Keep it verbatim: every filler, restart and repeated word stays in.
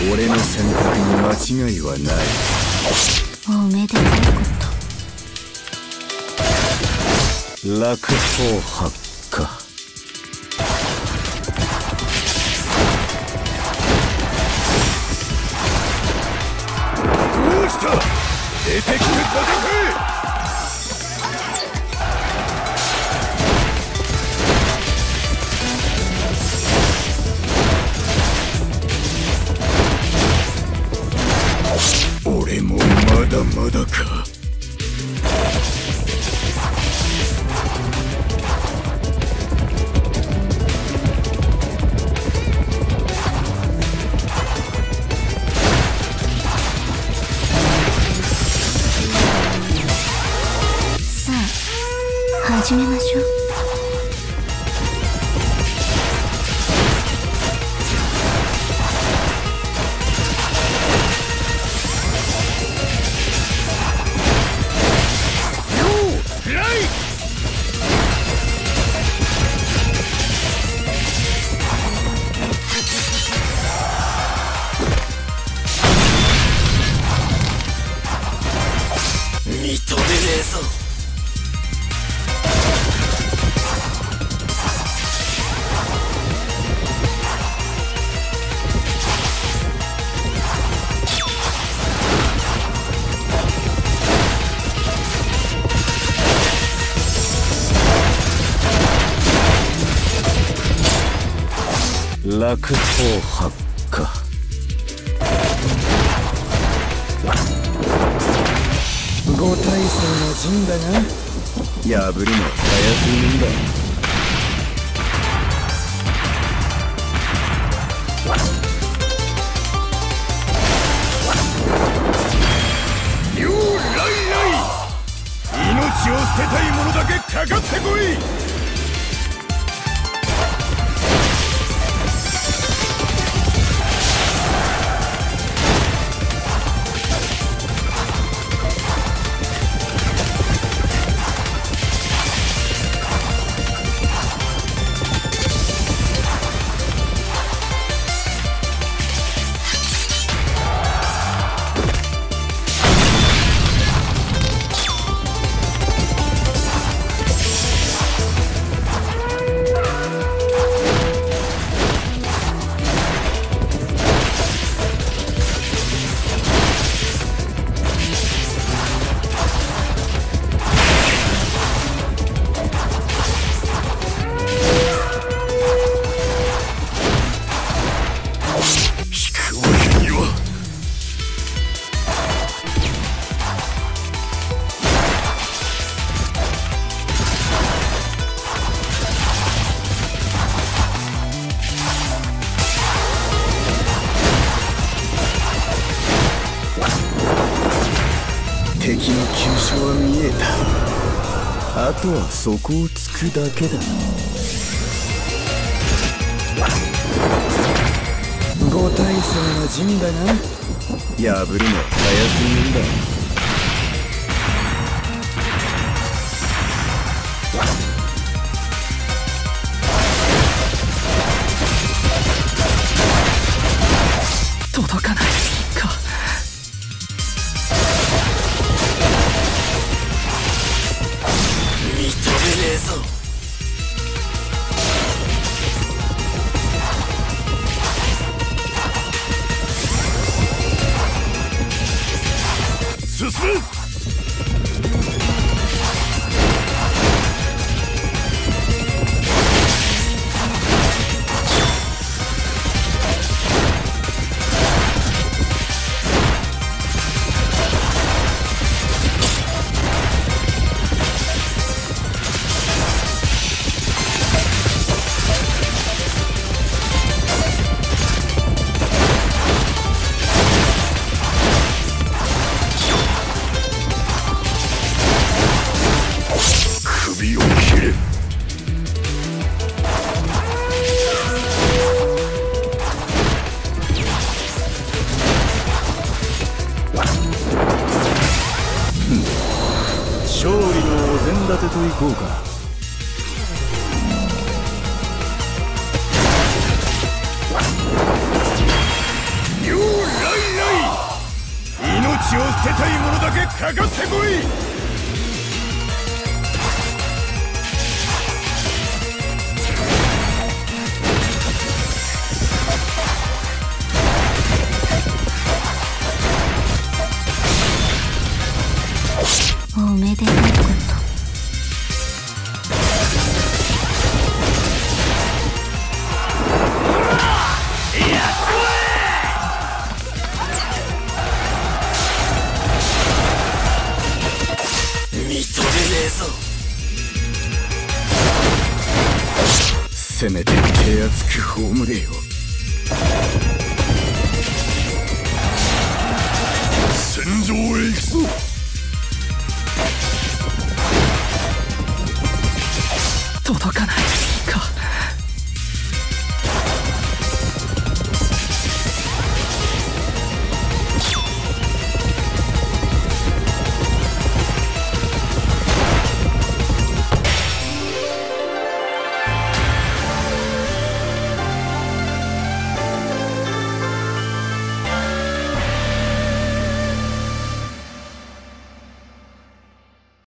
俺の選択に間違いはない。 おめでたいこと。 楽法発火。どうした？出てきて戦え！俺もまだまだか。 さあ始めましょう。 認めねえぞ。楽法発火。五体制の陣だが破るのは早すぎるんだ。ようライライ、命を捨てたい者だけかかってこい。敵の急所は見えた。あとはそこを突くだけだ。五体制の陣だが破るのは早すぎるんだ。 届かないか。 認めねえぞ。進め。首を切れ。勝利のお膳立てといこうか。よかかってこい。 おめでたいこと。 せめて手厚く葬れよ。戦場へ行くぞ。 届かない。